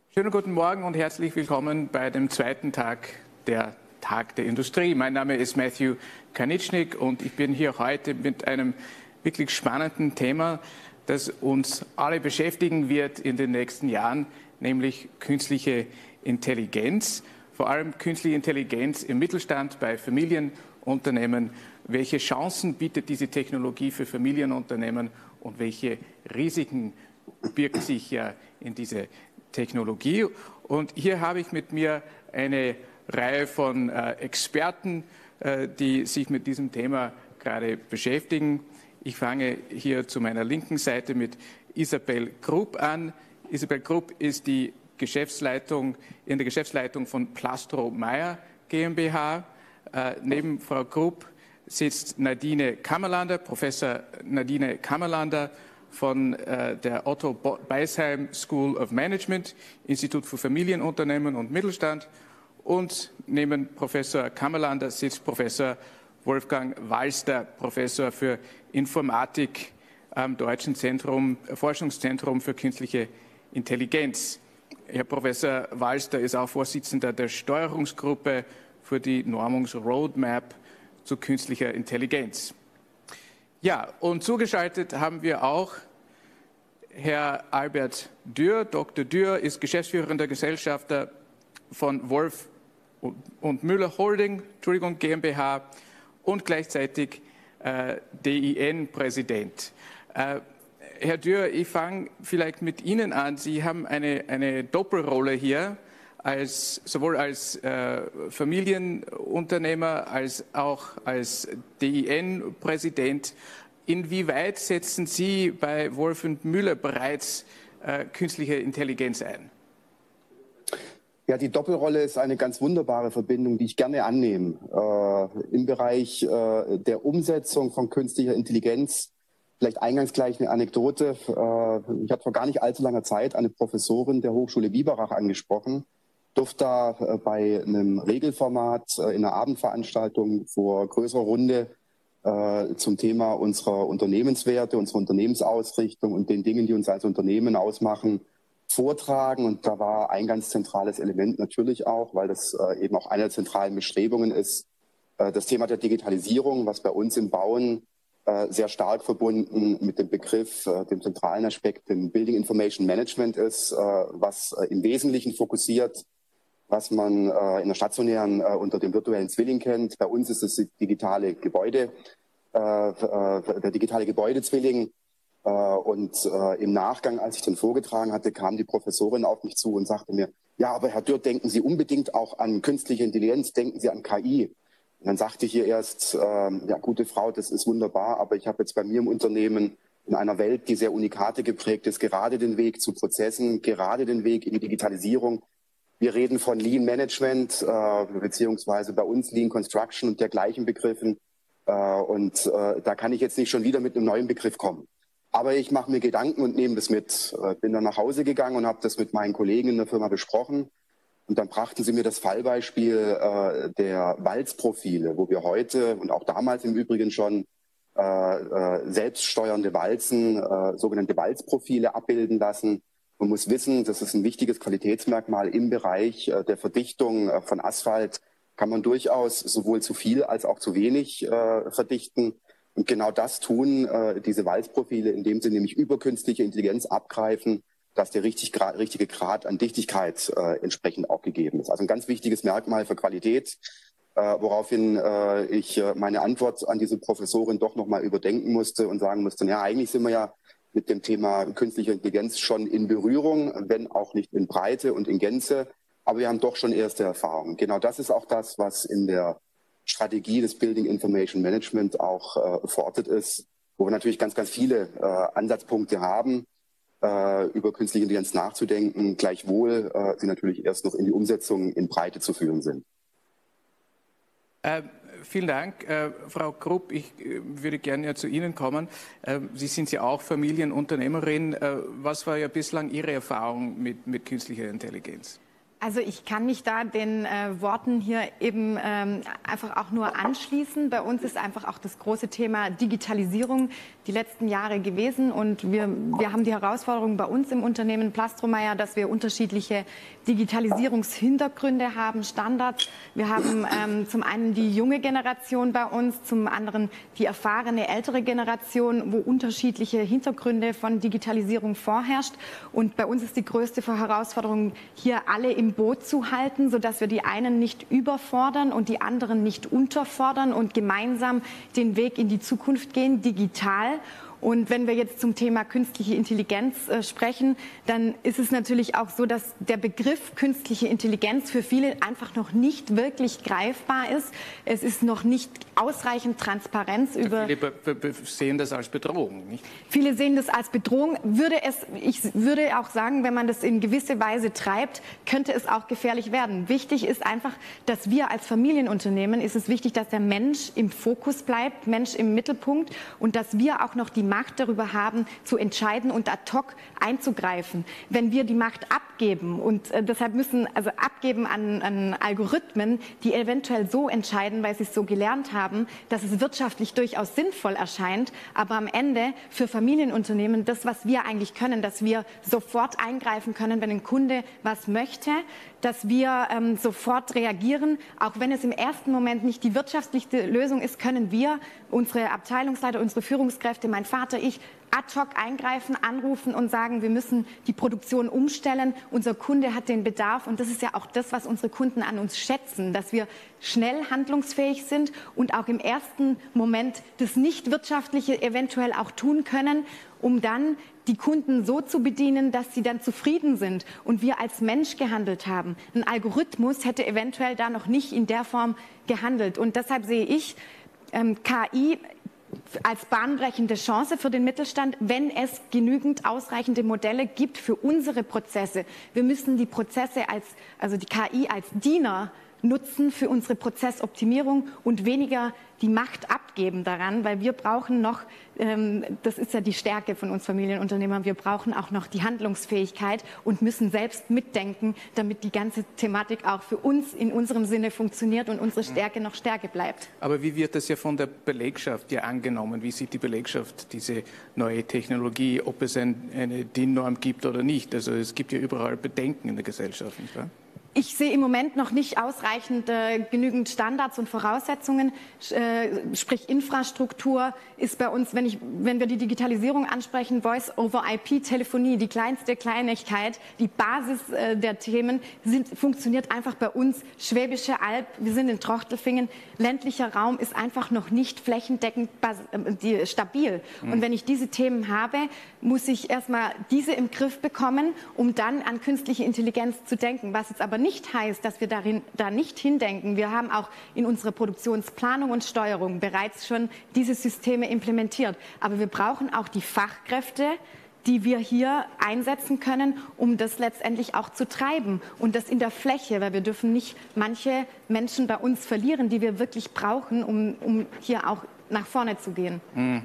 Schönen guten Morgen und herzlich willkommen bei dem zweiten Tag der Industrie. Mein Name ist Matthew Kanicznik und ich bin hier heute mit einem wirklich spannenden Thema, das uns alle beschäftigen wird in den nächsten Jahren, nämlich künstliche Intelligenz. Vor allem künstliche Intelligenz im Mittelstand, bei Familienunternehmen. Welche Chancen bietet diese Technologie für Familienunternehmen und welche Risiken birgt sich ja in diese Technologie? Und hier habe ich mit mir eine Reihe von Experten, die sich mit diesem Thema gerade beschäftigen. Ich fange hier zu meiner linken Seite mit Isabel Grupp an. Isabel Grupp ist die in der Geschäftsleitung von Plastro Meyer GmbH. Neben Frau Grupp sitzt Nadine Kammerlander, Professor Nadine Kammerlander von der Otto Beisheim School of Management, Institut für Familienunternehmen und Mittelstand. Und neben Professor Kammerlander sitzt Professor Wolfgang Walster, Professor für Informatik am Deutschen Forschungszentrum für künstliche Intelligenz. Herr Professor Walster ist auch Vorsitzender der Steuerungsgruppe für die Normungs-Roadmap zu künstlicher Intelligenz. Ja, und zugeschaltet haben wir auch Herr Albert Dürr. Dr. Dürr ist geschäftsführender Gesellschafter von Wolf und Müller Holding, GmbH und gleichzeitig DIN-Präsident. Herr Dürr, ich fange vielleicht mit Ihnen an. Sie haben eine Doppelrolle hier, sowohl als Familienunternehmer als auch als DIN-Präsident. Inwieweit setzen Sie bei Wolf und Müller bereits künstliche Intelligenz ein? Ja, die Doppelrolle ist eine ganz wunderbare Verbindung, die ich gerne annehme. Im Bereich der Umsetzung von künstlicher Intelligenz, vielleicht eingangs gleich eine Anekdote. Ich hatte vor gar nicht allzu langer Zeit eine Professorin der Hochschule Biberach angesprochen, durfte da bei einem Regelformat in einer Abendveranstaltung vor größerer Runde zum Thema unserer Unternehmenswerte, unserer Unternehmensausrichtung und den Dingen, die uns als Unternehmen ausmachen, vortragen. Und da war ein ganz zentrales Element natürlich auch, weil das eben auch eine der zentralen Bestrebungen ist, das Thema der Digitalisierung, was bei uns im Bauen sehr stark verbunden mit dem Begriff, dem zentralen Aspekt, dem Building Information Management ist, was im Wesentlichen fokussiert, was man in der stationären unter dem virtuellen Zwilling kennt. Bei uns ist es der digitale Gebäudezwilling. Und im Nachgang, als ich den vorgetragen hatte, kam die Professorin auf mich zu und sagte mir, ja, aber Herr Dürr, denken Sie unbedingt auch an künstliche Intelligenz, denken Sie an KI. Und dann sagte ich ihr erst, ja, gute Frau, das ist wunderbar, aber ich habe jetzt bei mir im Unternehmen in einer Welt, die sehr Unikate geprägt ist, gerade den Weg zu Prozessen, gerade den Weg in die Digitalisierung. Wir reden von Lean Management, beziehungsweise bei uns Lean Construction und dergleichen Begriffen. Da kann ich jetzt nicht schon wieder mit einem neuen Begriff kommen. Aber ich mache mir Gedanken und nehme das mit. Bin dann nach Hause gegangen und habe das mit meinen Kollegen in der Firma besprochen. Und dann brachten sie mir das Fallbeispiel der Walzprofile, wo wir heute und auch damals im Übrigen schon selbststeuernde Walzen, sogenannte Walzprofile abbilden lassen. Man muss wissen, das ist ein wichtiges Qualitätsmerkmal im Bereich der Verdichtung von Asphalt. Kann man durchaus sowohl zu viel als auch zu wenig verdichten. Und genau das tun diese Walzprofile, indem sie nämlich über künstliche Intelligenz abgreifen, dass der richtige Grad an Dichtigkeit entsprechend auch gegeben ist. Also ein ganz wichtiges Merkmal für Qualität, woraufhin ich meine Antwort an diese Professorin doch nochmal überdenken musste und sagen musste, ja, eigentlich sind wir ja mit dem Thema künstliche Intelligenz schon in Berührung, wenn auch nicht in Breite und in Gänze, aber wir haben doch schon erste Erfahrungen. Genau das ist auch das, was in der Strategie des Building Information Management auch verortet ist, wo wir natürlich ganz, ganz viele Ansatzpunkte haben, über künstliche Intelligenz nachzudenken, gleichwohl sie natürlich erst noch in die Umsetzung in Breite zu führen sind. Vielen Dank, Frau Grupp. Ich würde gerne ja zu Ihnen kommen. Sie sind ja auch Familienunternehmerin. Was war ja bislang Ihre Erfahrung mit künstlicher Intelligenz? Also ich kann mich da den Worten hier eben einfach auch nur anschließen. Bei uns ist einfach auch das große Thema Digitalisierung die letzten Jahre gewesen. Und wir haben die Herausforderung bei uns im Unternehmen Plastromeyer, dass wir unterschiedliche Digitalisierungshintergründe haben, Standards. Wir haben zum einen die junge Generation bei uns, zum anderen die erfahrene ältere Generation, wo unterschiedliche Hintergründe von Digitalisierung vorherrscht. Und bei uns ist die größte Herausforderung, hier alle im Boot zu halten, sodass wir die einen nicht überfordern und die anderen nicht unterfordern und gemeinsam den Weg in die Zukunft gehen, digital. Und wenn wir jetzt zum Thema künstliche Intelligenz sprechen, dann ist es natürlich auch so, dass der Begriff künstliche Intelligenz für viele einfach noch nicht wirklich greifbar ist. Es ist noch nicht ausreichend Transparenz über... Viele sehen das als Bedrohung, nicht? Viele sehen das als Bedrohung. Ich würde auch sagen, wenn man das in gewisse Weise treibt, könnte es auch gefährlich werden. Wichtig ist einfach, dass wir als Familienunternehmen, ist es wichtig, dass der Mensch im Fokus bleibt, Mensch im Mittelpunkt und dass wir auch noch die Macht darüber haben, zu entscheiden und ad hoc einzugreifen. Wenn wir die Macht abgeben und deshalb abgeben an Algorithmen, die eventuell so entscheiden, weil sie es so gelernt haben, dass es wirtschaftlich durchaus sinnvoll erscheint, aber am Ende für Familienunternehmen das, was wir eigentlich können, dass wir sofort eingreifen können, wenn ein Kunde was möchte, dass wir sofort reagieren. Auch wenn es im ersten Moment nicht die wirtschaftlichste Lösung ist, können wir, unsere Abteilungsleiter, unsere Führungskräfte, mein Vater, ich, ad hoc eingreifen, anrufen und sagen, wir müssen die Produktion umstellen. Unser Kunde hat den Bedarf und das ist ja auch das, was unsere Kunden an uns schätzen, dass wir schnell handlungsfähig sind und auch im ersten Moment das Nicht-Wirtschaftliche eventuell auch tun können, um dann die Kunden so zu bedienen, dass sie dann zufrieden sind und wir als Mensch gehandelt haben. Ein Algorithmus hätte eventuell da noch nicht in der Form gehandelt. Und deshalb sehe ich KI als bahnbrechende Chance für den Mittelstand, wenn es genügend ausreichende Modelle gibt für unsere Prozesse. Wir müssen die Prozesse also die KI als Diener nutzen für unsere Prozessoptimierung und weniger die Macht abgeben daran, weil wir brauchen noch, das ist ja die Stärke von uns Familienunternehmern, wir brauchen auch noch die Handlungsfähigkeit und müssen selbst mitdenken, damit die ganze Thematik auch für uns in unserem Sinne funktioniert und unsere Stärke noch Stärke bleibt. Aber wie wird das ja von der Belegschaft ja angenommen? Wie sieht die Belegschaft diese neue Technologie, ob es eine DIN-Norm gibt oder nicht? Also es gibt ja überall Bedenken in der Gesellschaft, nicht wahr? Ich sehe im Moment noch nicht ausreichend genügend Standards und Voraussetzungen, sprich Infrastruktur ist bei uns, wenn wir die Digitalisierung ansprechen, Voice-over-IP-Telefonie, die kleinste Kleinigkeit, die Basis der Themen funktioniert einfach bei uns. Schwäbische Alb, wir sind in Trochtelfingen, ländlicher Raum ist einfach noch nicht flächendeckend stabil. Und wenn ich diese Themen habe, muss ich erstmal diese im Griff bekommen, um dann an künstliche Intelligenz zu denken, was jetzt aber nicht heißt, dass wir da nicht hindenken. Wir haben auch in unserer Produktionsplanung und Steuerung bereits schon diese Systeme implementiert. Aber wir brauchen auch die Fachkräfte, die wir hier einsetzen können, um das letztendlich auch zu treiben. Und das in der Fläche, weil wir dürfen nicht manche Menschen bei uns verlieren, die wir wirklich brauchen, um hier auch nach vorne zu gehen.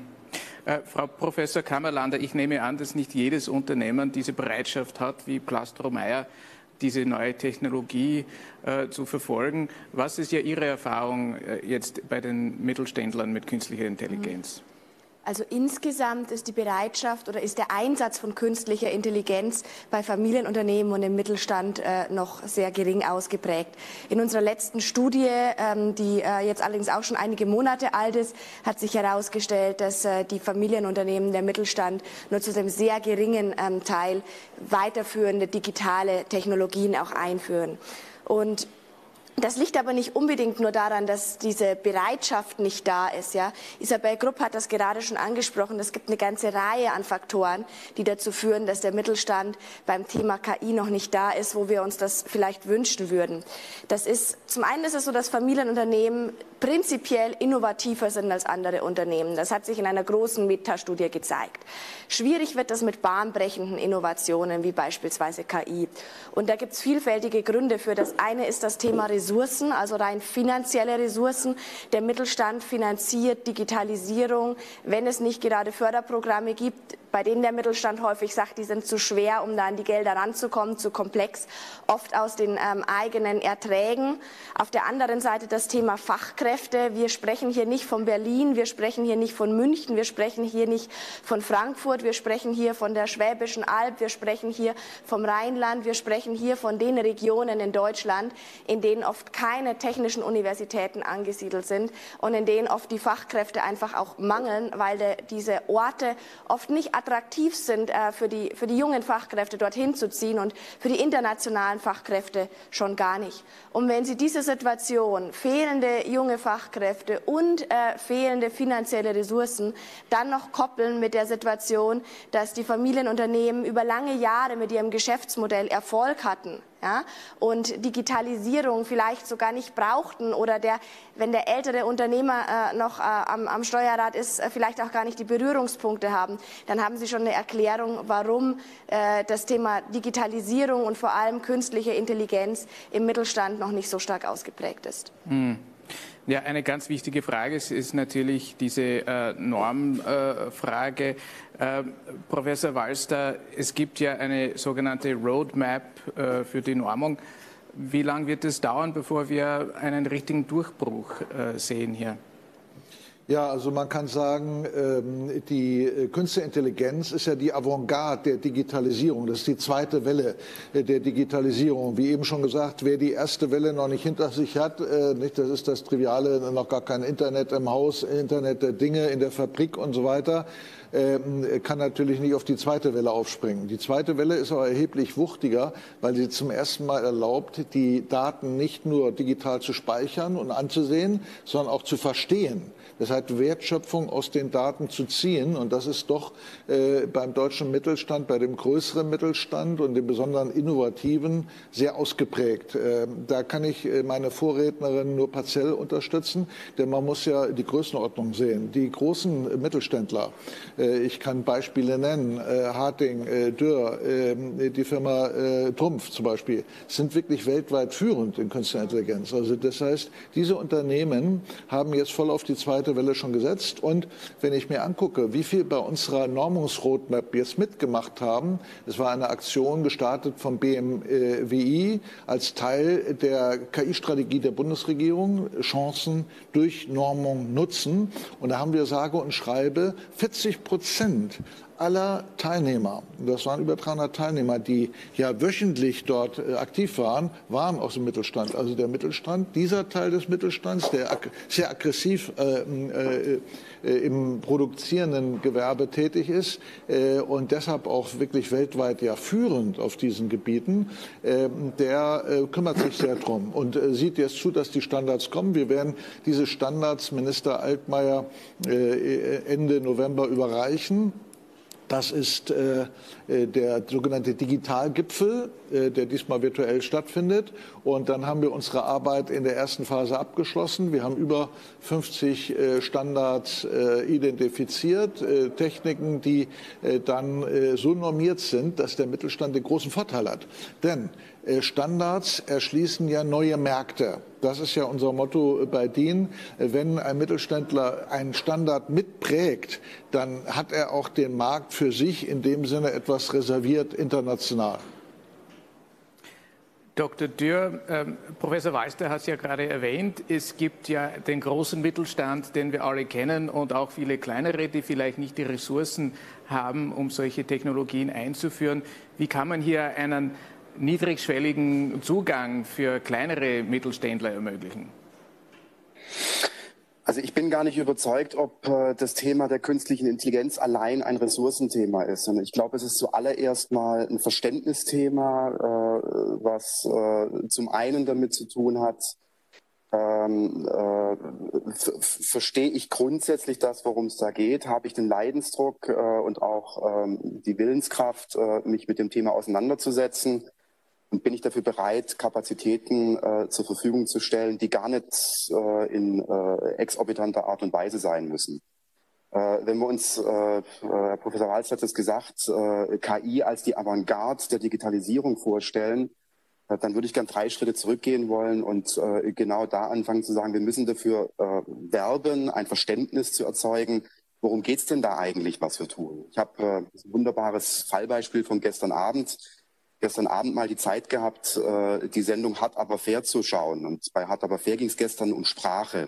Frau Professor Kammerlander, ich nehme an, dass nicht jedes Unternehmen diese Bereitschaft hat, wie Plastromeyer, diese neue Technologie zu verfolgen. Was ist ja Ihre Erfahrung jetzt bei den Mittelständlern mit künstlicher Intelligenz? Also insgesamt ist die Bereitschaft oder ist der Einsatz von künstlicher Intelligenz bei Familienunternehmen und im Mittelstand noch sehr gering ausgeprägt. In unserer letzten Studie, die jetzt allerdings auch schon einige Monate alt ist, hat sich herausgestellt, dass die Familienunternehmen, der Mittelstand nur zu einem sehr geringen Teil weiterführende digitale Technologien auch einführen. Und das liegt aber nicht unbedingt nur daran, dass diese Bereitschaft nicht da ist. Ja? Isabel Grupp hat das gerade schon angesprochen. Es gibt eine ganze Reihe an Faktoren, die dazu führen, dass der Mittelstand beim Thema KI noch nicht da ist, wo wir uns das vielleicht wünschen würden. Zum einen ist es so, dass Familienunternehmen prinzipiell innovativer sind als andere Unternehmen. Das hat sich in einer großen Metastudie gezeigt. Schwierig wird das mit bahnbrechenden Innovationen wie beispielsweise KI. Und da gibt es vielfältige Gründe für. Das eine ist das Thema Ressourcen, also rein finanzielle Ressourcen. Der Mittelstand finanziert Digitalisierung, wenn es nicht gerade Förderprogramme gibt, bei denen der Mittelstand häufig sagt, die sind zu schwer, um da an die Gelder ranzukommen, zu komplex, oft aus den eigenen Erträgen. Auf der anderen Seite das Thema Fachkräfte. Wir sprechen hier nicht von Berlin, wir sprechen hier nicht von München, wir sprechen hier nicht von Frankfurt, wir sprechen hier von der Schwäbischen Alb, wir sprechen hier vom Rheinland, wir sprechen hier von den Regionen in Deutschland, in denen oft keine technischen Universitäten angesiedelt sind und in denen oft die Fachkräfte einfach auch mangeln, weil diese Orte oft nicht attraktiv sind für die jungen Fachkräfte dorthin zu ziehen und für die internationalen Fachkräfte schon gar nicht. Und wenn Sie diese Situation, fehlende junge Fachkräfte und fehlende finanzielle Ressourcen dann noch koppeln mit der Situation, dass die Familienunternehmen über lange Jahre mit ihrem Geschäftsmodell Erfolg hatten, ja, und Digitalisierung vielleicht sogar nicht brauchten oder wenn der ältere Unternehmer noch am Steuerrad ist, vielleicht auch gar nicht die Berührungspunkte haben, dann haben Sie schon eine Erklärung, warum das Thema Digitalisierung und vor allem künstliche Intelligenz im Mittelstand noch nicht so stark ausgeprägt ist. Ja, eine ganz wichtige Frage ist natürlich diese Normfrage. Professor Walster, es gibt ja eine sogenannte Roadmap für die Normung. Wie lange wird es dauern, bevor wir einen richtigen Durchbruch sehen hier? Ja, also man kann sagen, die künstliche Intelligenz ist ja die Avantgarde der Digitalisierung. Das ist die zweite Welle der Digitalisierung. Wie eben schon gesagt, wer die erste Welle noch nicht hinter sich hat, nicht, das ist das Triviale, noch gar kein Internet im Haus, Internet der Dinge in der Fabrik und so weiter, kann natürlich nicht auf die zweite Welle aufspringen. Die zweite Welle ist aber erheblich wuchtiger, weil sie zum ersten Mal erlaubt, die Daten nicht nur digital zu speichern und anzusehen, sondern auch zu verstehen. Das heißt, Wertschöpfung aus den Daten zu ziehen. Und das ist doch beim deutschen Mittelstand, bei dem größeren Mittelstand und dem besonderen Innovativen sehr ausgeprägt. Da kann ich meine Vorrednerin nur partiell unterstützen, denn man muss ja die Größenordnung sehen. Die großen Mittelständler, ich kann Beispiele nennen, Harting, Dürr, die Firma Trumpf zum Beispiel, sind wirklich weltweit führend in künstlicher Intelligenz. Also das heißt, diese Unternehmen haben jetzt voll auf die zweite Welle schon gesetzt. Und wenn ich mir angucke, wie viel bei unserer Normungsroadmap jetzt mitgemacht haben, es war eine Aktion gestartet vom BMWI als Teil der KI-Strategie der Bundesregierung, Chancen durch Normung nutzen. Und da haben wir sage und schreibe 40% aller Teilnehmer, das waren über 300 Teilnehmer, die ja wöchentlich dort aktiv waren, waren aus dem Mittelstand. Also der Mittelstand, dieser Teil des Mittelstands, der sehr aggressiv im produzierenden Gewerbe tätig ist und deshalb auch wirklich weltweit ja führend auf diesen Gebieten, der kümmert sich sehr drum und sieht jetzt zu, dass die Standards kommen. Wir werden diese Standards Minister Altmaier Ende November überreichen. Das ist der sogenannte Digitalgipfel, der diesmal virtuell stattfindet. Und dann haben wir unsere Arbeit in der ersten Phase abgeschlossen. Wir haben über 50 Standards identifiziert, Techniken, die dann so normiert sind, dass der Mittelstand den großen Vorteil hat. Denn Standards erschließen ja neue Märkte. Das ist ja unser Motto bei DIN. Wenn ein Mittelständler einen Standard mitprägt, dann hat er auch den Markt für sich in dem Sinne etwas reserviert international. Dr. Dürr, Professor Walster hat es ja gerade erwähnt, es gibt ja den großen Mittelstand, den wir alle kennen und auch viele kleinere, die vielleicht nicht die Ressourcen haben, um solche Technologien einzuführen. Wie kann man hier einen niedrigschwelligen Zugang für kleinere Mittelständler ermöglichen? Also ich bin gar nicht überzeugt, ob das Thema der künstlichen Intelligenz allein ein Ressourcenthema ist. Und ich glaube, es ist zuallererst mal ein Verständnisthema, was zum einen damit zu tun hat, verstehe ich grundsätzlich das, worum es da geht? Habe ich den Leidensdruck und auch die Willenskraft, mich mit dem Thema auseinanderzusetzen? Und bin ich dafür bereit, Kapazitäten zur Verfügung zu stellen, die gar nicht in exorbitanter Art und Weise sein müssen? Wenn wir uns, Herr Professor Walster hat es gesagt, KI als die Avantgarde der Digitalisierung vorstellen, dann würde ich gern 3 Schritte zurückgehen wollen und genau da anfangen zu sagen, wir müssen dafür werben, ein Verständnis zu erzeugen, worum geht es denn da eigentlich, was wir tun? Ich habe ein wunderbares Fallbeispiel von gestern Abend mal die Zeit gehabt, die Sendung Hart aber fair zu schauen. Und bei Hart aber fair ging es gestern um Sprache.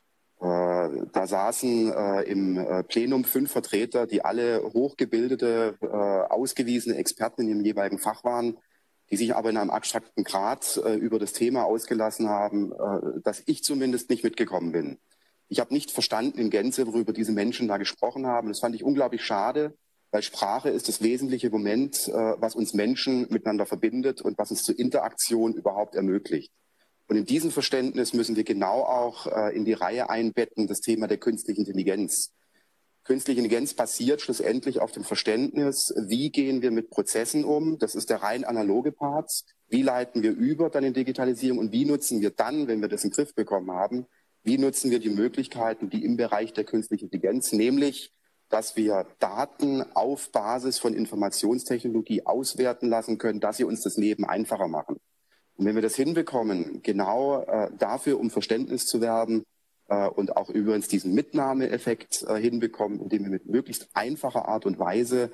Da saßen im Plenum 5 Vertreter, die alle hochgebildete, ausgewiesene Experten in ihrem jeweiligen Fach waren, die sich aber in einem abstrakten Grad über das Thema ausgelassen haben, dass ich zumindest nicht mitgekommen bin. Ich habe nicht verstanden in Gänze, worüber diese Menschen da gesprochen haben. Das fand ich unglaublich schade, weil Sprache ist das wesentliche Moment, was uns Menschen miteinander verbindet und was uns zur Interaktion überhaupt ermöglicht. Und in diesem Verständnis müssen wir genau auch in die Reihe einbetten das Thema der künstlichen Intelligenz. Künstliche Intelligenz basiert schlussendlich auf dem Verständnis, wie gehen wir mit Prozessen um, das ist der rein analoge Part, wie leiten wir über dann in Digitalisierung und wie nutzen wir dann, wenn wir das in den Griff bekommen haben, wie nutzen wir die Möglichkeiten, die im Bereich der künstlichen Intelligenz, nämlich, dass wir Daten auf Basis von Informationstechnologie auswerten lassen können, dass sie uns das Leben einfacher machen. Und wenn wir das hinbekommen, genau dafür, um Verständnis zu werben und auch übrigens diesen Mitnahmeeffekt hinbekommen, indem wir mit möglichst einfacher Art und Weise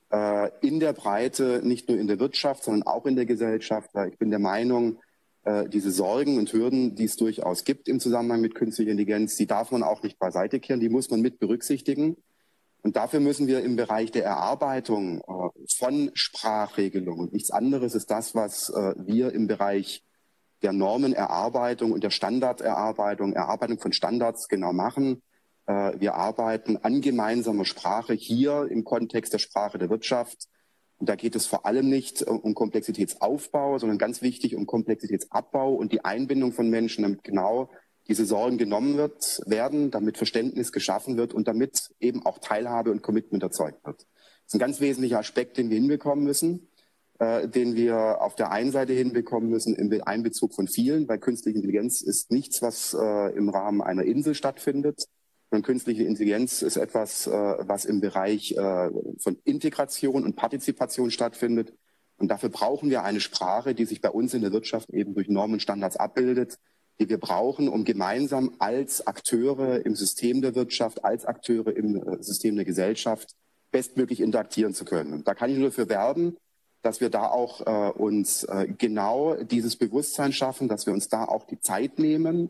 in der Breite, nicht nur in der Wirtschaft, sondern auch in der Gesellschaft, ich bin der Meinung, diese Sorgen und Hürden, die es durchaus gibt im Zusammenhang mit künstlicher Intelligenz, die darf man auch nicht beiseite kehren, die muss man mit berücksichtigen. Und dafür müssen wir im Bereich der Erarbeitung von Sprachregelungen, und nichts anderes ist das, was wir im Bereich der Normenerarbeitung und der Standarderarbeitung, Erarbeitung von Standards genau machen. Wir arbeiten an gemeinsamer Sprache hier im Kontext der Sprache der Wirtschaft. Und da geht es vor allem nicht um Komplexitätsaufbau, sondern ganz wichtig um Komplexitätsabbau und die Einbindung von Menschen, damit genau diese Sorgen genommen werden, damit Verständnis geschaffen wird und damit eben auch Teilhabe und Commitment erzeugt wird. Das ist ein ganz wesentlicher Aspekt, den wir hinbekommen müssen, den wir auf der einen Seite hinbekommen müssen im Einbezug von vielen, weil künstliche Intelligenz ist nichts, was im Rahmen einer Insel stattfindet. Und künstliche Intelligenz ist etwas, was im Bereich von Integration und Partizipation stattfindet. Und dafür brauchen wir eine Sprache, die sich bei uns in der Wirtschaft eben durch Normen und Standards abbildet, die wir brauchen, um gemeinsam als Akteure im System der Wirtschaft, als Akteure im System der Gesellschaft bestmöglich interagieren zu können. Und da kann ich nur dafür werben, dass wir da auch uns genau dieses Bewusstsein schaffen, dass wir uns da auch die Zeit nehmen,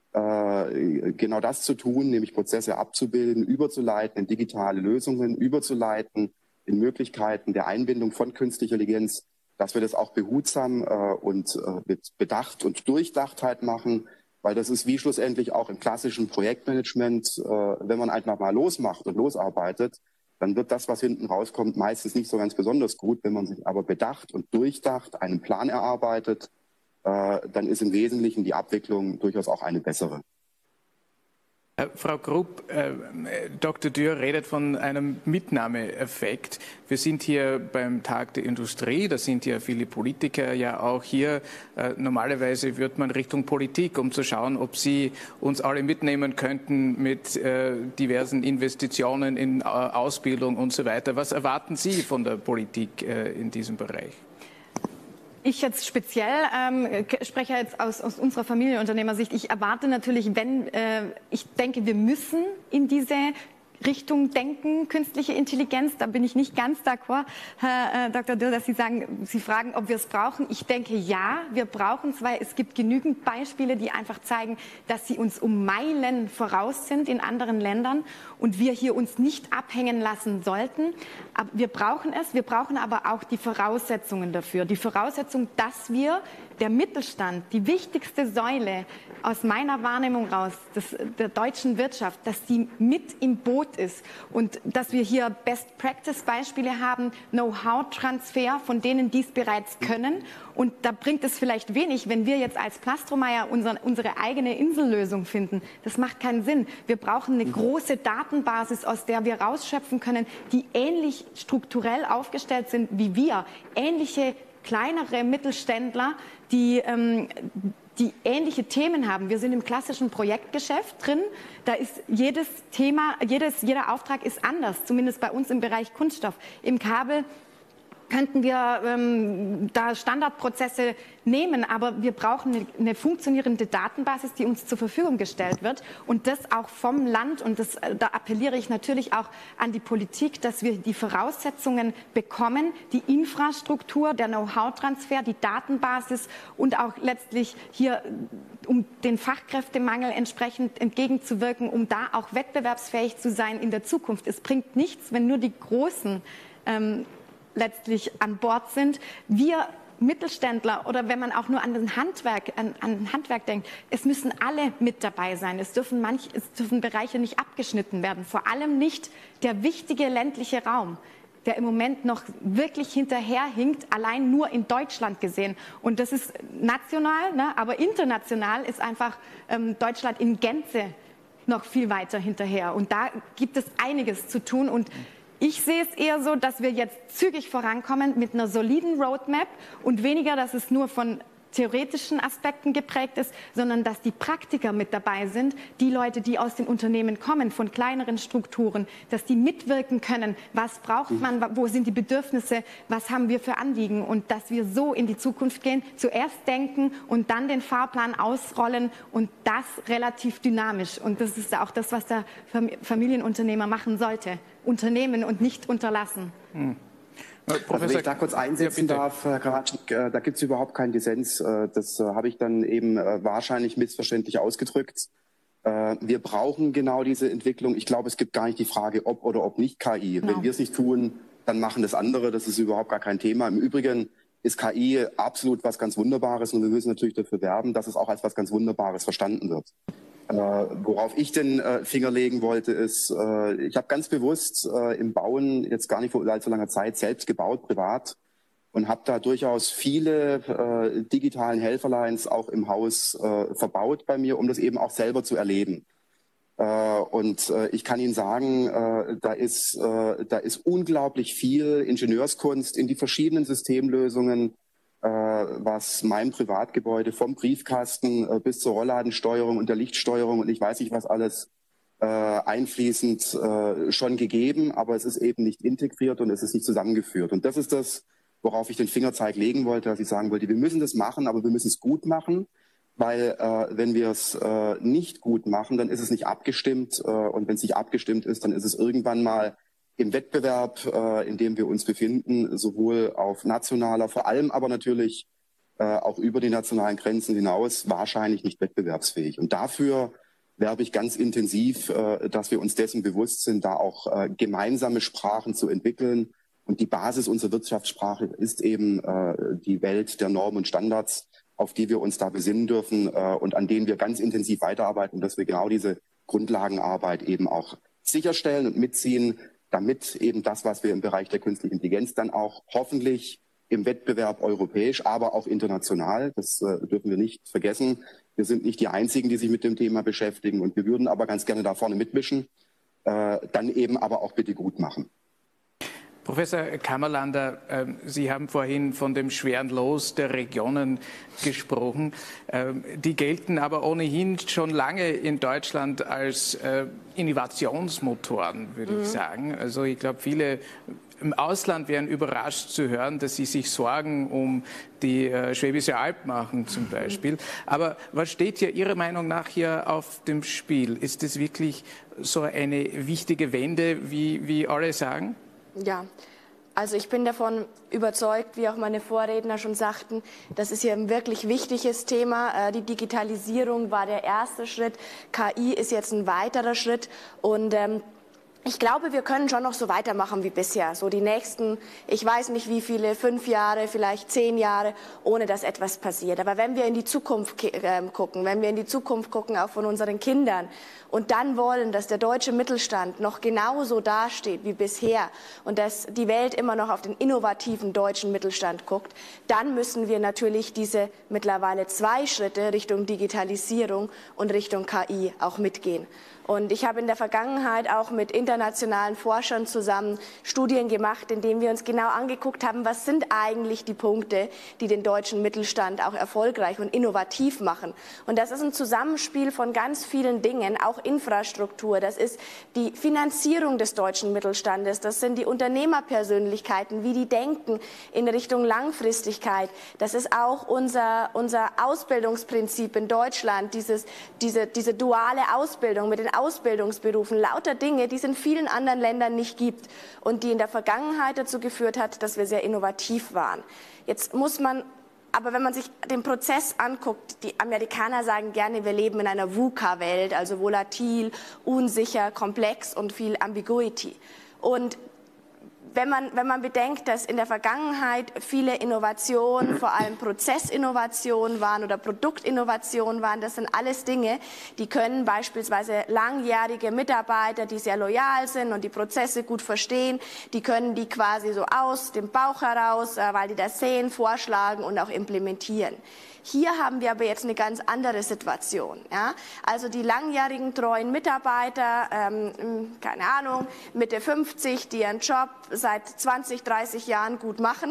genau das zu tun, nämlich Prozesse abzubilden, überzuleiten in digitale Lösungen, überzuleiten in Möglichkeiten der Einbindung von künstlicher Intelligenz, dass wir das auch behutsam und mit Bedacht und Durchdachtheit machen, weil das ist wie schlussendlich auch im klassischen Projektmanagement, wenn man einfach mal losmacht und losarbeitet, dann wird das, was hinten rauskommt, meistens nicht so ganz besonders gut. Wenn man sich aber bedacht und durchdacht einen Plan erarbeitet, dann ist im Wesentlichen die Abwicklung durchaus auch eine bessere. Frau Grupp, Dr. Dürr redet von einem Mitnahmeeffekt. Wir sind hier beim Tag der Industrie, da sind ja viele Politiker ja auch hier. Normalerweise wird man Richtung Politik, um zu schauen, ob sie uns alle mitnehmen könnten mit diversen Investitionen in Ausbildung und so weiter. Was erwarten Sie von der Politik in diesem Bereich? Ich jetzt speziell spreche jetzt aus unserer Familienunternehmersicht. Ich erwarte natürlich, ich denke, wir müssen in diese Richtung denken, künstliche Intelligenz. Da bin ich nicht ganz d'accord, Herr Dr. Dürr, dass Sie sagen, Sie fragen, ob wir es brauchen. Ich denke, ja, wir brauchen es, weil es gibt genügend Beispiele, die einfach zeigen, dass sie uns um Meilen voraus sind in anderen Ländern und wir hier uns nicht abhängen lassen sollten. Aber wir brauchen es, wir brauchen aber auch die Voraussetzungen dafür. Die Voraussetzung, dass wir der Mittelstand, die wichtigste Säule aus meiner Wahrnehmung raus der deutschen Wirtschaft, dass die mit im Boot ist und dass wir hier Best-Practice-Beispiele haben, Know-how-Transfer von denen, die es bereits können. Und da bringt es vielleicht wenig, wenn wir jetzt als Plastromeyer unsere eigene Insellösung finden. Das macht keinen Sinn. Wir brauchen eine große Datenbasis, aus der wir rausschöpfen können, die ähnlich strukturell aufgestellt sind wie wir. Ähnliche kleinere Mittelständler, die ähnliche Themen haben. Wir sind im klassischen Projektgeschäft drin. Da ist jedes Thema, jeder Auftrag ist anders, zumindest bei uns im Bereich Kunststoff. Im Kabel könnten wir da Standardprozesse nehmen, aber wir brauchen eine funktionierende Datenbasis, die uns zur Verfügung gestellt wird und das auch vom Land und da appelliere ich natürlich auch an die Politik, dass wir die Voraussetzungen bekommen, die Infrastruktur, der Know-how-Transfer, die Datenbasis und auch letztlich hier, um den Fachkräftemangel entsprechend entgegenzuwirken, um da auch wettbewerbsfähig zu sein in der Zukunft. Es bringt nichts, wenn nur die Großen letztlich an Bord sind. Wir Mittelständler oder wenn man auch nur an Handwerk denkt, es müssen alle mit dabei sein. Es dürfen Bereiche nicht abgeschnitten werden. Vor allem nicht der wichtige ländliche Raum, der im Moment noch wirklich hinterherhinkt, allein nur in Deutschland gesehen. Und das ist national, ne? Aber international ist einfach Deutschland in Gänze noch viel weiter hinterher. Und da gibt es einiges zu tun. Und ich sehe es eher so, dass wir jetzt zügig vorankommen mit einer soliden Roadmap und weniger, dass es nur von theoretischen Aspekten geprägt ist, sondern dass die Praktiker mit dabei sind, die Leute, die aus den Unternehmen kommen, von kleineren Strukturen, dass die mitwirken können, was braucht man, wo sind die Bedürfnisse, was haben wir für Anliegen und dass wir so in die Zukunft gehen, zuerst denken und dann den Fahrplan ausrollen und das relativ dynamisch. Und das ist auch das, was der Familienunternehmer machen sollte. Unternehmen und nicht unterlassen. Also wenn ich da kurz einsetzen darf, Herr Krawatschik, da gibt es überhaupt keinen Dissens. Das habe ich dann eben wahrscheinlich missverständlich ausgedrückt. Wir brauchen genau diese Entwicklung. Ich glaube, es gibt gar nicht die Frage, ob oder ob nicht KI. Genau. Wenn wir es nicht tun, dann machen das andere. Das ist überhaupt gar kein Thema. Im Übrigen ist KI absolut was ganz Wunderbares und wir müssen natürlich dafür werben, dass es auch als was ganz Wunderbares verstanden wird. Worauf ich den Finger legen wollte, ist, ich habe ganz bewusst im Bauen jetzt gar nicht vor allzu langer Zeit selbst gebaut, privat, und habe da durchaus viele digitalen Helferleins auch im Haus verbaut bei mir, um das eben auch selber zu erleben. Und ich kann Ihnen sagen, da ist unglaublich viel Ingenieurskunst in die verschiedenen Systemlösungen, was mein Privatgebäude vom Briefkasten bis zur Rollladensteuerung und der Lichtsteuerung und ich weiß nicht was alles einfließend schon gegeben, aber es ist eben nicht integriert und es ist nicht zusammengeführt. Und das ist das, worauf ich den Fingerzeig legen wollte, dass ich sagen wollte, wir müssen das machen, aber wir müssen es gut machen, weil wenn wir es nicht gut machen, dann ist es nicht abgestimmt und wenn es nicht abgestimmt ist, dann ist es irgendwann mal im Wettbewerb, in dem wir uns befinden, sowohl auf nationaler, vor allem aber natürlich auch über die nationalen Grenzen hinaus, wahrscheinlich nicht wettbewerbsfähig. Und dafür werbe ich ganz intensiv, dass wir uns dessen bewusst sind, da auch gemeinsame Sprachen zu entwickeln. Und die Basis unserer Wirtschaftssprache ist eben die Welt der Normen und Standards, auf die wir uns da besinnen dürfen und an denen wir ganz intensiv weiterarbeiten, dass wir genau diese Grundlagenarbeit eben auch sicherstellen und mitziehen, damit eben das, was wir im Bereich der künstlichen Intelligenz dann auch hoffentlich im Wettbewerb europäisch, aber auch international, das dürfen wir nicht vergessen. Wir sind nicht die Einzigen, die sich mit dem Thema beschäftigen und wir würden aber ganz gerne da vorne mitmischen, dann eben aber auch bitte gut machen. Professor Kammerlander, Sie haben vorhin von dem schweren Los der Regionen gesprochen. Die gelten aber ohnehin schon lange in Deutschland als Innovationsmotoren, würde ich sagen. Also ich glaube, viele im Ausland wären überrascht zu hören, dass sie sich Sorgen um die Schwäbische Alb machen zum Beispiel. Aber was steht hier Ihrer Meinung nach hier auf dem Spiel? Ist es wirklich so eine wichtige Wende, wie alle sagen? Ja, also ich bin davon überzeugt, wie auch meine Vorredner schon sagten, das ist hier ein wirklich wichtiges Thema. Die Digitalisierung war der erste Schritt, KI ist jetzt ein weiterer Schritt und ich glaube, wir können schon noch so weitermachen wie bisher. So die nächsten, ich weiß nicht wie viele, 5 Jahre, vielleicht 10 Jahre, ohne dass etwas passiert. Aber wenn wir in die Zukunft gucken, wenn wir in die Zukunft gucken, auch von unseren Kindern, und dann wollen, dass der deutsche Mittelstand noch genauso dasteht wie bisher und dass die Welt immer noch auf den innovativen deutschen Mittelstand guckt, dann müssen wir natürlich diese mittlerweile 2 Schritte Richtung Digitalisierung und Richtung KI auch mitgehen. Und ich habe in der Vergangenheit auch mit internationalen Forschern zusammen Studien gemacht, in denen wir uns genau angeguckt haben, was sind eigentlich die Punkte, die den deutschen Mittelstand auch erfolgreich und innovativ machen. Und das ist ein Zusammenspiel von ganz vielen Dingen, auch Infrastruktur, das ist die Finanzierung des deutschen Mittelstandes, das sind die Unternehmerpersönlichkeiten, wie die denken in Richtung Langfristigkeit, das ist auch unser Ausbildungsprinzip in Deutschland, diese duale Ausbildung mit den Ausbildungsberufen, lauter Dinge, die es in vielen anderen Ländern nicht gibt und die in der Vergangenheit dazu geführt hat, dass wir sehr innovativ waren. Jetzt muss man aber, wenn man sich den Prozess anguckt, die Amerikaner sagen gerne, wir leben in einer VUCA-Welt, also volatil, unsicher, komplex und viel Ambiguity. Und wenn man bedenkt, dass in der Vergangenheit viele Innovationen, vor allem Prozessinnovationen waren oder Produktinnovationen waren, das sind alles Dinge, die können beispielsweise langjährige Mitarbeiter, die sehr loyal sind und die Prozesse gut verstehen, die können die quasi so aus dem Bauch heraus, weil die das sehen, vorschlagen und auch implementieren. Hier haben wir aber jetzt eine ganz andere Situation. Ja? Also die langjährigen treuen Mitarbeiter, keine Ahnung, Mitte 50, die ihren Job seit 20, 30 Jahren gut machen,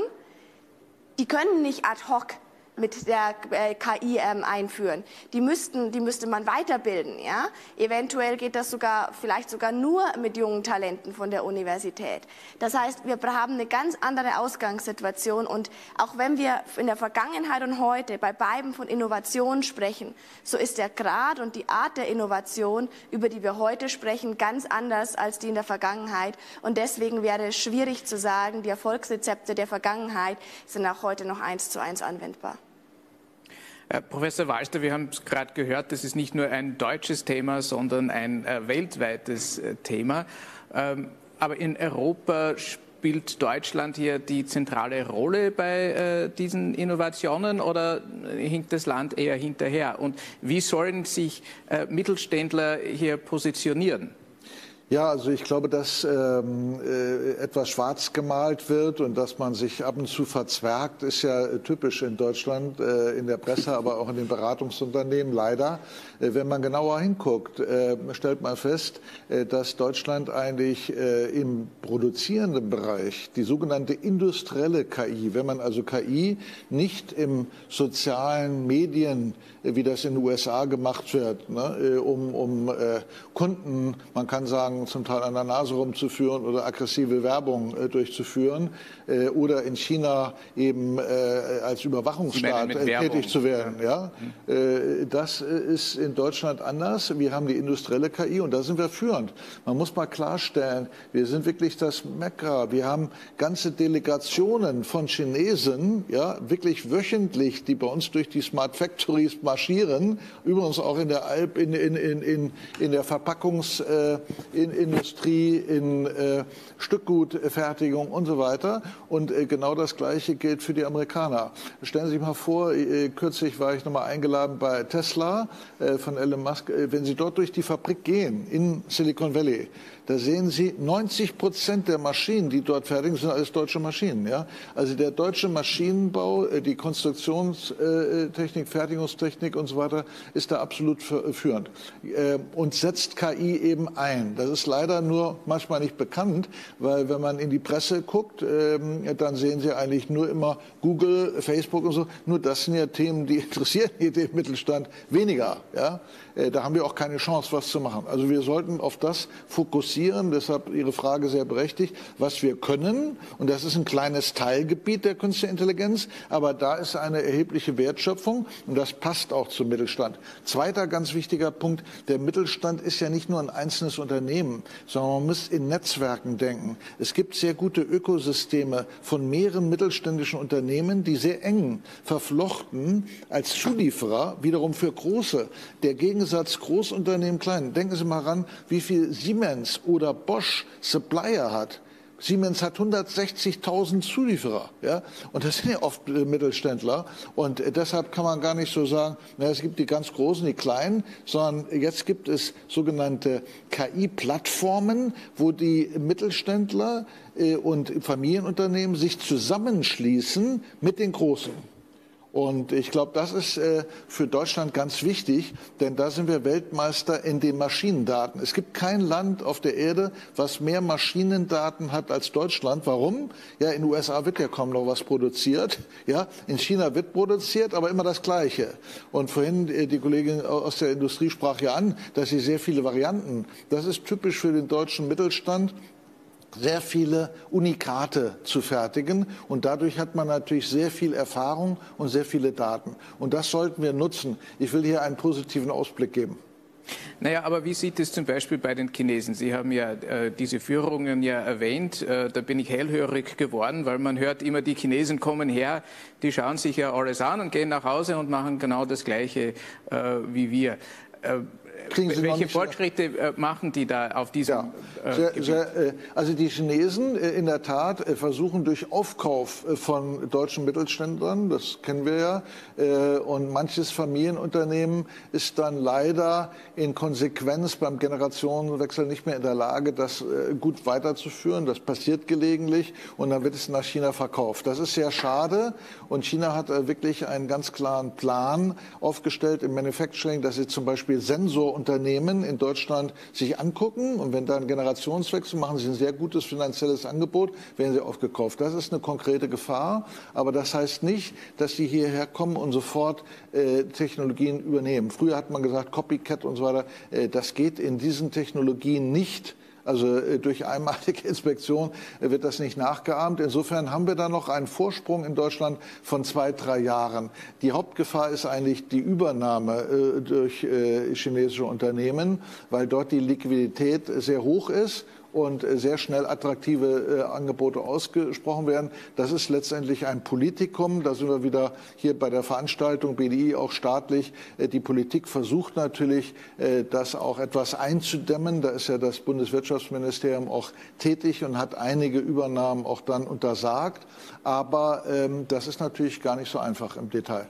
die können nicht ad hoc mit der KI einführen. Die müsste man weiterbilden. Ja? Eventuell geht das vielleicht sogar nur mit jungen Talenten von der Universität. Das heißt, wir haben eine ganz andere Ausgangssituation und auch wenn wir in der Vergangenheit und heute bei beiden von Innovation sprechen, so ist der Grad und die Art der Innovation, über die wir heute sprechen, ganz anders als die in der Vergangenheit. Und deswegen wäre es schwierig zu sagen, die Erfolgsrezepte der Vergangenheit sind auch heute noch 1:1 anwendbar. Herr Professor Walster, wir haben es gerade gehört, das ist nicht nur ein deutsches Thema, sondern ein weltweites Thema. Aber in Europa spielt Deutschland hier die zentrale Rolle bei diesen Innovationen oder hinkt das Land eher hinterher? Und wie sollen sich Mittelständler hier positionieren? Ja, also ich glaube, dass etwas schwarz gemalt wird und dass man sich ab und zu verzwergt, ist ja typisch in Deutschland, in der Presse, aber auch in den Beratungsunternehmen leider. Wenn man genauer hinguckt, stellt man fest, dass Deutschland eigentlich im produzierenden Bereich die sogenannte industrielle KI, wenn man also KI nicht im sozialen Medien, wie das in den USA gemacht wird, ne, um Kunden, man kann sagen, zum Teil an der Nase rumzuführen oder aggressive Werbung durchzuführen oder in China eben als Überwachungsstaat tätig zu werden. Ja? Das ist in Deutschland anders. Wir haben die industrielle KI und da sind wir führend. Man muss mal klarstellen, wir sind wirklich das Mekka. Wir haben ganze Delegationen von Chinesen, ja, wirklich wöchentlich, die bei uns durch die Smart Factories marschieren, übrigens auch in der in der Verpackungsindustrie, in Stückgutfertigung und so weiter. Und genau das Gleiche gilt für die Amerikaner. Stellen Sie sich mal vor, kürzlich war ich nochmal eingeladen bei Tesla von Elon Musk. Wenn Sie dort durch die Fabrik gehen, in Silicon Valley, da sehen Sie, 90% der Maschinen, die dort fertigen, sind alles deutsche Maschinen. Ja? Also der deutsche Maschinenbau, die Konstruktionstechnik, Fertigungstechnik und so weiter, ist da absolut führend und setzt KI eben ein. Das ist leider nur manchmal nicht bekannt, weil wenn man in die Presse guckt, dann sehen Sie eigentlich nur immer Google, Facebook und so. Nur das sind ja Themen, die interessieren den Mittelstand weniger. Ja? Da haben wir auch keine Chance, was zu machen. Also wir sollten auf das fokussieren, deshalb Ihre Frage sehr berechtigt, was wir können. Und das ist ein kleines Teilgebiet der künstlichen Intelligenz, aber da ist eine erhebliche Wertschöpfung und das passt auch zum Mittelstand. Zweiter ganz wichtiger Punkt, der Mittelstand ist ja nicht nur ein einzelnes Unternehmen, sondern man muss in Netzwerken denken. Es gibt sehr gute Ökosysteme von mehreren mittelständischen Unternehmen, die sehr eng verflochten als Zulieferer, wiederum für große. Der Gegensatz Großunternehmen, klein. Denken Sie mal ran, wie viel Siemens oder Bosch Supplier hat. Siemens hat 160.000 Zulieferer, ja, und das sind ja oft Mittelständler und deshalb kann man gar nicht so sagen, na, es gibt die ganz Großen, die Kleinen, sondern jetzt gibt es sogenannte KI-Plattformen, wo die Mittelständler und Familienunternehmen sich zusammenschließen mit den Großen. Und ich glaube, das ist für Deutschland ganz wichtig, denn da sind wir Weltmeister in den Maschinendaten. Es gibt kein Land auf der Erde, was mehr Maschinendaten hat als Deutschland. Warum? Ja, in den USA wird ja kaum noch was produziert. Ja, in China wird produziert, aber immer das Gleiche. Und vorhin, die Kollegin aus der Industrie sprach ja an, dass sie sehr viele Varianten. Das ist typisch für den deutschen Mittelstand, sehr viele Unikate zu fertigen. Und dadurch hat man natürlich sehr viel Erfahrung und sehr viele Daten. Und das sollten wir nutzen. Ich will hier einen positiven Ausblick geben. Naja, aber wie sieht es zum Beispiel bei den Chinesen? Sie haben ja diese Führungen ja erwähnt. Da bin ich hellhörig geworden, weil man hört immer, die Chinesen kommen her, die schauen sich ja alles an und gehen nach Hause und machen genau das Gleiche wie wir. Welche Fortschritte machen die da auf diesem Gebiet? Also die Chinesen in der Tat versuchen durch Aufkauf von deutschen Mittelständlern, das kennen wir ja, und manches Familienunternehmen ist dann leider in Konsequenz beim Generationenwechsel nicht mehr in der Lage, das gut weiterzuführen. Das passiert gelegentlich und dann wird es nach China verkauft. Das ist sehr schade und China hat wirklich einen ganz klaren Plan aufgestellt im Manufacturing, dass sie zum Beispiel Sensorunternehmen in Deutschland sich angucken und wenn da ein Generationswechsel machen sie ein sehr gutes finanzielles Angebot, werden sie aufgekauft. Das ist eine konkrete Gefahr, aber das heißt nicht, dass sie hierher kommen und sofort Technologien übernehmen. Früher hat man gesagt, Copycat und so weiter, das geht in diesen Technologien nicht. Also durch einmalige Inspektion wird das nicht nachgeahmt. Insofern haben wir da noch einen Vorsprung in Deutschland von 2-3 Jahren. Die Hauptgefahr ist eigentlich die Übernahme durch chinesische Unternehmen, weil dort die Liquidität sehr hoch ist und sehr schnell attraktive Angebote ausgesprochen werden. Das ist letztendlich ein Politikum. Da sind wir wieder hier bei der Veranstaltung BDI auch staatlich. Die Politik versucht natürlich, das auch etwas einzudämmen. Da ist ja das Bundeswirtschaftsministerium auch tätig und hat einige Übernahmen auch dann untersagt. Aber das ist natürlich gar nicht so einfach im Detail.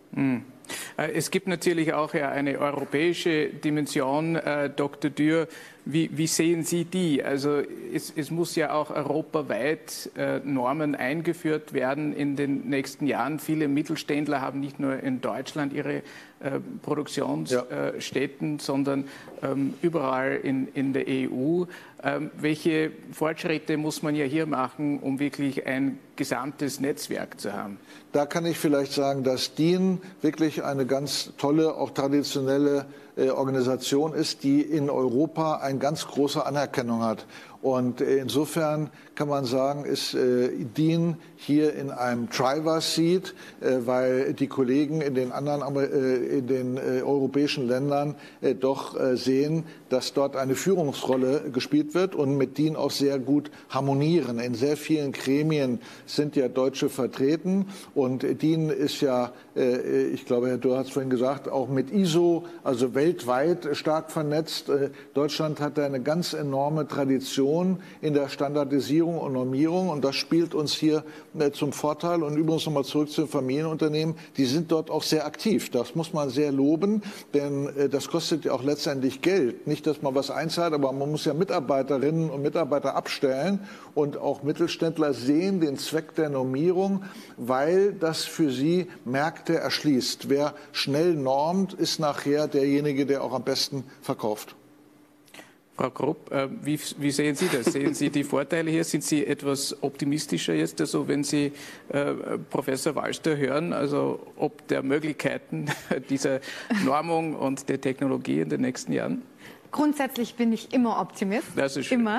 Es gibt natürlich auch ja eine europäische Dimension, Dr. Dürr. Wie sehen Sie die? Also es muss ja auch europaweit Normen eingeführt werden in den nächsten Jahren. Viele Mittelständler haben nicht nur in Deutschland ihre Produktionsstätten, sondern überall in der EU. Welche Fortschritte muss man ja hier machen, um wirklich ein gesamtes Netzwerk zu haben? Da kann ich vielleicht sagen, dass DIN wirklich eine ganz tolle, auch traditionelle Organisation ist, die in Europa eine ganz große Anerkennung hat. Und insofern kann man sagen, ist DIN hier in einem Driver's Seat, weil die Kollegen in den anderen europäischen Ländern doch sehen, dass dort eine Führungsrolle gespielt wird und mit DIN auch sehr gut harmonieren. In sehr vielen Gremien sind ja Deutsche vertreten und DIN ist ja, ich glaube, Herr Dürr hat es vorhin gesagt, auch mit ISO, also weltweit stark vernetzt. Deutschland hat da eine ganz enorme Tradition in der Standardisierung und Normierung und das spielt uns hier zum Vorteil. Und übrigens nochmal zurück zu den Familienunternehmen, die sind dort auch sehr aktiv. Das muss man sehr loben, denn das kostet ja auch letztendlich Geld. Nicht, dass man was einzahlt, aber man muss ja Mitarbeiterinnen und Mitarbeiter abstellen und auch Mittelständler sehen den Zweck der Normierung, weil das für sie Märkte erschließt. Wer schnell normt, ist nachher derjenige, der auch am besten verkauft. Frau Grob, wie sehen Sie das? Sehen Sie die Vorteile hier? Sind Sie etwas optimistischer jetzt, also wenn Sie Professor Wallster hören, also ob der Möglichkeiten dieser Normung und der Technologie in den nächsten Jahren? Grundsätzlich bin ich immer Optimist. Das ist schön. Immer.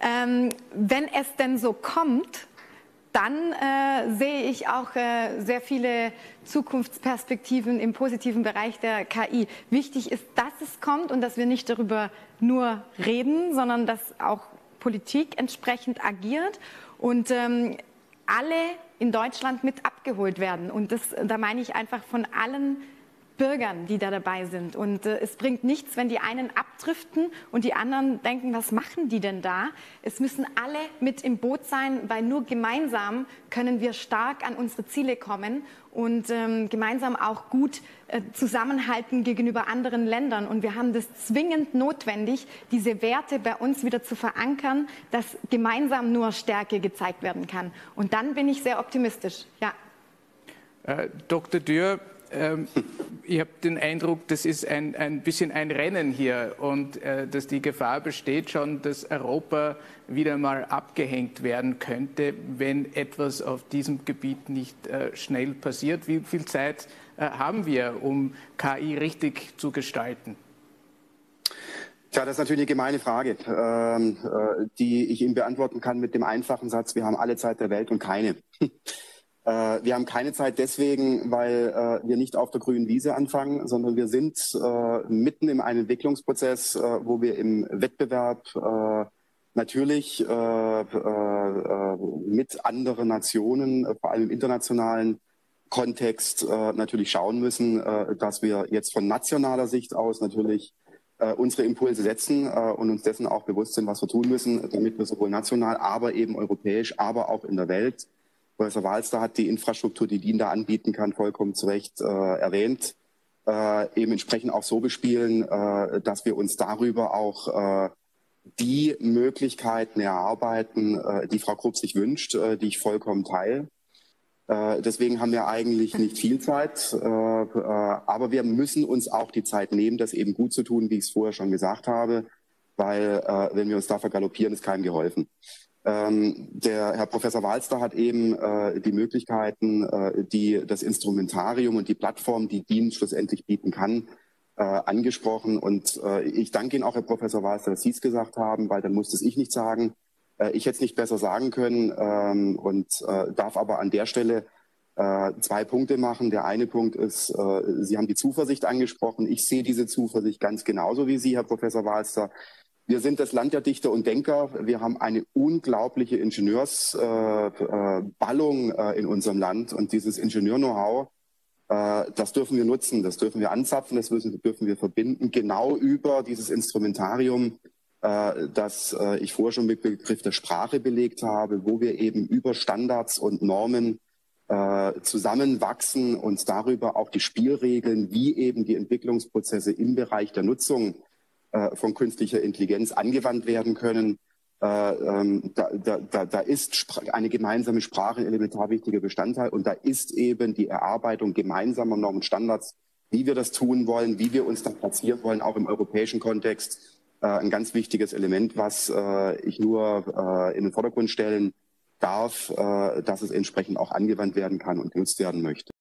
Wenn es denn so kommt, dann sehe ich auch sehr viele Zukunftsperspektiven im positiven Bereich der KI. Wichtig ist, dass es kommt und dass wir nicht darüber nur reden, sondern dass auch Politik entsprechend agiert und alle in Deutschland mit abgeholt werden. Und da meine ich einfach von allen Bürgern, die da dabei sind. Und es bringt nichts, wenn die einen abdriften und die anderen denken, was machen die denn da? Es müssen alle mit im Boot sein, weil nur gemeinsam können wir stark an unsere Ziele kommen und gemeinsam auch gut zusammenhalten gegenüber anderen Ländern. Und wir haben das zwingend notwendig, diese Werte bei uns wieder zu verankern, dass gemeinsam nur Stärke gezeigt werden kann. Und dann bin ich sehr optimistisch, ja. Dr. Dürr, ich habe den Eindruck, das ist ein bisschen ein Rennen hier und dass die Gefahr besteht schon, dass Europa wieder mal abgehängt werden könnte, wenn etwas auf diesem Gebiet nicht schnell passiert. Wie viel Zeit haben wir, um KI richtig zu gestalten? Tja, das ist natürlich eine gemeine Frage, die ich Ihnen beantworten kann mit dem einfachen Satz, wir haben alle Zeit der Welt und keine. Wir haben keine Zeit deswegen, weil wir nicht auf der grünen Wiese anfangen, sondern wir sind mitten in einem Entwicklungsprozess, wo wir im Wettbewerb natürlich mit anderen Nationen, vor allem im internationalen Kontext, natürlich schauen müssen, dass wir jetzt von nationaler Sicht aus natürlich unsere Impulse setzen und uns dessen auch bewusst sind, was wir tun müssen, damit wir sowohl national, aber eben europäisch, aber auch in der Welt. Professor Walster hat die Infrastruktur, die DIN da anbieten kann, vollkommen zu Recht erwähnt, eben entsprechend auch so bespielen, dass wir uns darüber auch die Möglichkeiten erarbeiten, die Frau Krupp sich wünscht, die ich vollkommen teile. Deswegen haben wir eigentlich nicht viel Zeit, aber wir müssen uns auch die Zeit nehmen, das eben gut zu tun, wie ich es vorher schon gesagt habe, weil wenn wir uns da vergaloppieren, ist keinem geholfen. Der Herr Professor Walster hat eben die Möglichkeiten, die das Instrumentarium und die Plattform, die DIN schlussendlich bieten kann, angesprochen. Und ich danke Ihnen auch, Herr Professor Walster, dass Sie es gesagt haben, weil dann musste es ich nicht sagen. Ich hätte es nicht besser sagen können und darf aber an der Stelle 2 Punkte machen. Der eine Punkt ist, Sie haben die Zuversicht angesprochen. Ich sehe diese Zuversicht ganz genauso wie Sie, Herr Professor Walster. Wir sind das Land der Dichter und Denker. Wir haben eine unglaubliche Ingenieursballung in unserem Land. Und dieses Ingenieur-Know-how, das dürfen wir nutzen, das dürfen wir anzapfen, das dürfen wir verbinden, genau über dieses Instrumentarium, das ich vorher schon mit Begriff der Sprache belegt habe, wo wir eben über Standards und Normen zusammenwachsen und darüber auch die Spielregeln, wie eben die Entwicklungsprozesse im Bereich der Nutzung von künstlicher Intelligenz angewandt werden können. Da ist eine gemeinsame Sprache ein elementar wichtiger Bestandteil und da ist eben die Erarbeitung gemeinsamer Normen und Standards, wie wir das tun wollen, wie wir uns da platzieren wollen, auch im europäischen Kontext, ein ganz wichtiges Element, was ich nur in den Vordergrund stellen darf, dass es entsprechend auch angewandt werden kann und genutzt werden möchte.